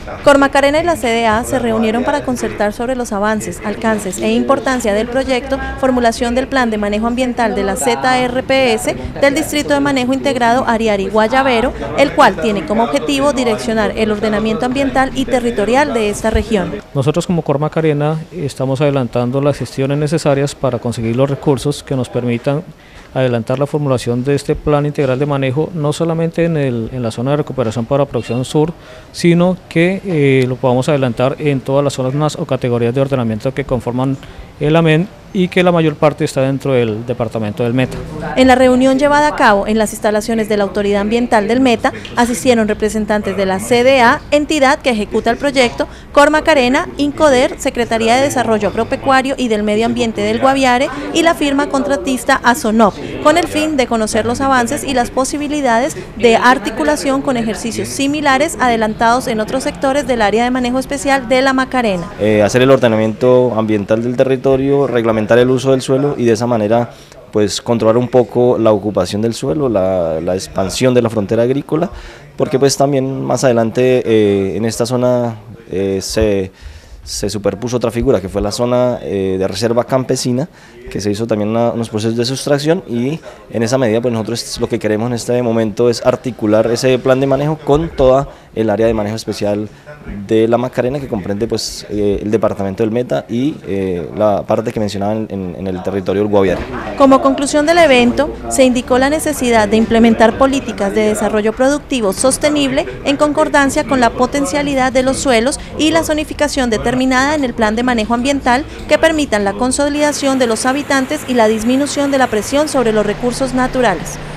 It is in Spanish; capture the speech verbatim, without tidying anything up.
Cormacarena y la C D A se reunieron para concertar sobre los avances, alcances e importancia del proyecto Formulación del Plan de Manejo Ambiental de la Z R P S del Distrito de Manejo Integrado Ariari-Guayavero, el cual tiene como objetivo direccionar el ordenamiento ambiental y territorial de esta región. Nosotros como Cormacarena estamos adelantando las gestiones necesarias para conseguir los recursos que nos permitan adelantar la formulación de este plan integral de manejo, no solamente en, el, en la zona de recuperación para producción sur, sino que eh, lo podamos adelantar en todas las zonas o categorías de ordenamiento que conforman el A M E N y que la mayor parte está dentro del departamento del Meta. En la reunión llevada a cabo en las instalaciones de la Autoridad Ambiental del Meta, asistieron representantes de la C D A, entidad que ejecuta el proyecto, Cormacarena, Incoder, Secretaría de Desarrollo Agropecuario y del Medio Ambiente del Guaviare y la firma contratista Azonop, con el fin de conocer los avances y las posibilidades de articulación con ejercicios similares adelantados en otros sectores del área de manejo especial de la Macarena. Eh, hacer el ordenamiento ambiental del territorio, reglamentar el uso del suelo y de esa manera pues controlar un poco la ocupación del suelo, la, la expansión de la frontera agrícola, porque pues también más adelante eh, en esta zona eh, se, se superpuso otra figura que fue la zona eh, de reserva campesina, que se hizo también una, unos procesos de sustracción y en esa medida pues nosotros lo que queremos en este momento es articular ese plan de manejo con toda el área de manejo especial de la Macarena, que comprende pues eh, el departamento del Meta y eh, la parte que mencionaban en, en el territorio del Guaviare. Como conclusión del evento, se indicó la necesidad de implementar políticas de desarrollo productivo sostenible en concordancia con la potencialidad de los suelos y la zonificación determinada en el plan de manejo ambiental que permitan la consolidación de los habitantes y la disminución de la presión sobre los recursos naturales.